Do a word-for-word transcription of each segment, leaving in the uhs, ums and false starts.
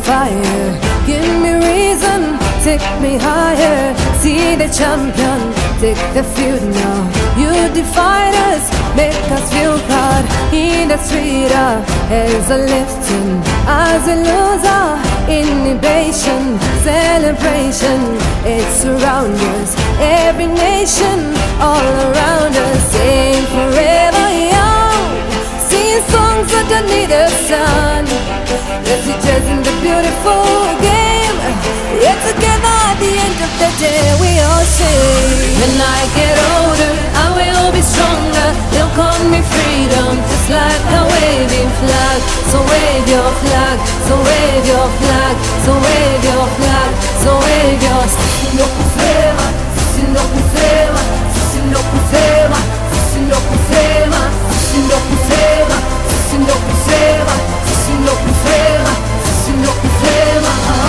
fire, give me reason, take me higher. See the champion, take the field now. You defied us, make us feel proud. In the street, as a lifting, as a loser, inhibition, celebration. It's around us, every nation, all around us. Sing forever young, sing songs that don't need a sun. Let's be just in the beautiful game. We're together at the end of the day, we all say. When I get older, I will be stronger. They'll call me freedom, just like a waving flag. So wave your flag, so wave your flag, so wave your flag, so wave your. Sisi ndio kusema, sisi ndio kusema, sisi ndio kusema, sisi ndio kusema, sisi ndio kusema, sisi ndio kusema, sisi ndio kusema, sisi ndio kusema.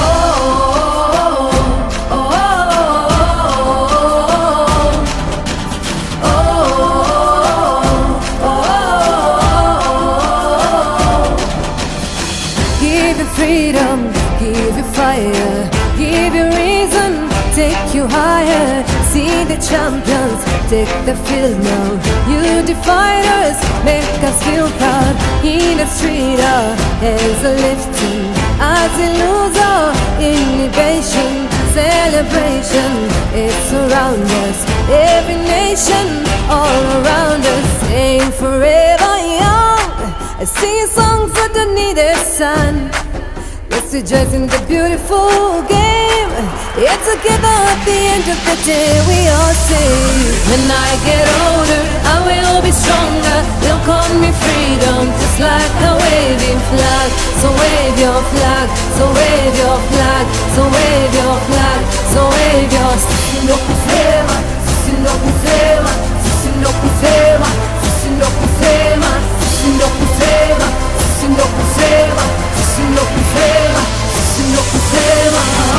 Freedom, give you fire, give you reason, take you higher. See the champions, take the field now. You defied us, make us feel proud. In the street, as a lifting, as a loser, inhibition, celebration. It's around us, every nation, all around us. Sing forever young, sing songs that don't need a sun. Let's rejoice in the beautiful game. Yeah, together at the end of the day, we all say. When I get older, I will be stronger. They'll call me freedom, just like a waving flag. So wave your flag, so wave your flag, so wave your flag, so wave your. Sisi ndio kusema, sisi ndio kusema, sisi ndio kusema, sisi ndio kusema, sisi ndio kusema, sisi ndio kusema, sisi ndio kusema, sisi ndio kusema.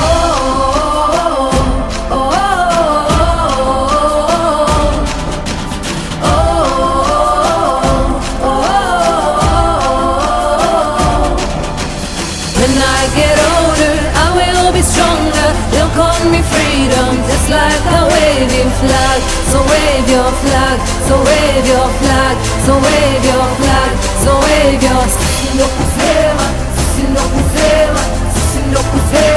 When I get older, I will be stronger. They'll call me freedom, just like a waving flag. So wave your flag, so wave your flag, so wave your flag, so wave your. Sisi ndio kusema, sisi ndio kusema, sisi ndio kusema.